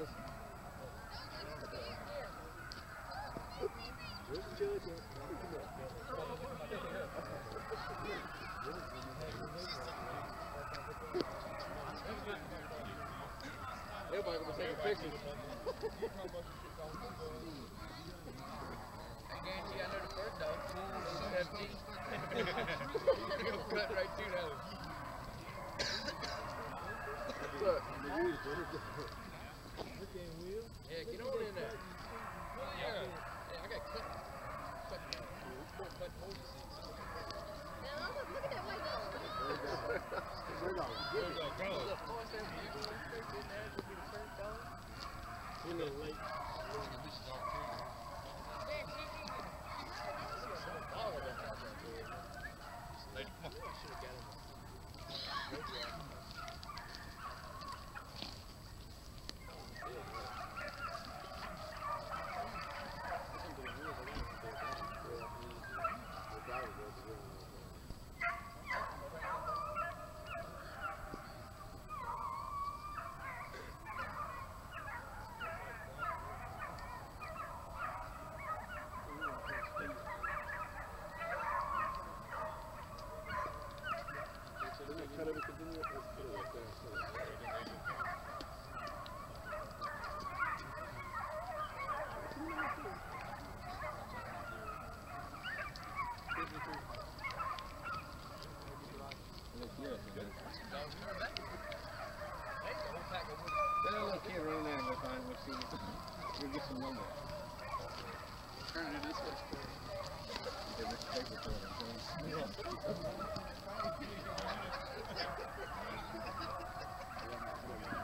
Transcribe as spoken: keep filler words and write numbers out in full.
Everybody gonna be taking pictures. I guarantee I know the first dog. seventeen. You'll cut right through that one. Look. Yeah, get on in there. Yeah, yeah, I got cut. Cut now. Cut more than six. Now, look, look at that white dog. Where's our go? You know, late. That little kid run there and go find what she we'll get some number. Turn it this way. Get this paper for it.